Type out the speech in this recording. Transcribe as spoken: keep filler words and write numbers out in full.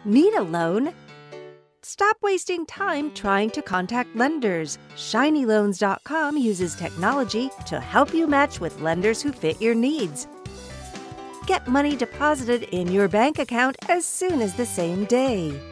Need a loan? Stop wasting time trying to contact lenders. shiny loans dot com uses technology to help you match with lenders who fit your needs. Get money deposited in your bank account as soon as the same day.